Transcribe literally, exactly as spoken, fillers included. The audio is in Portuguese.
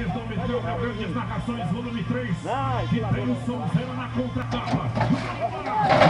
Imagens do Miguel Grandes Narrações, volume três, que tem o Sonzeira na contracapa.